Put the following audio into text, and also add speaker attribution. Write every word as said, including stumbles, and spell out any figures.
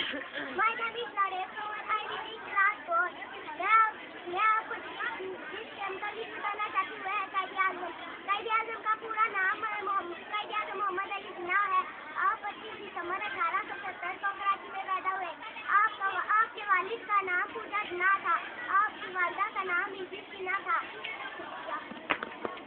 Speaker 1: My name is Lorenzo and I live in class four.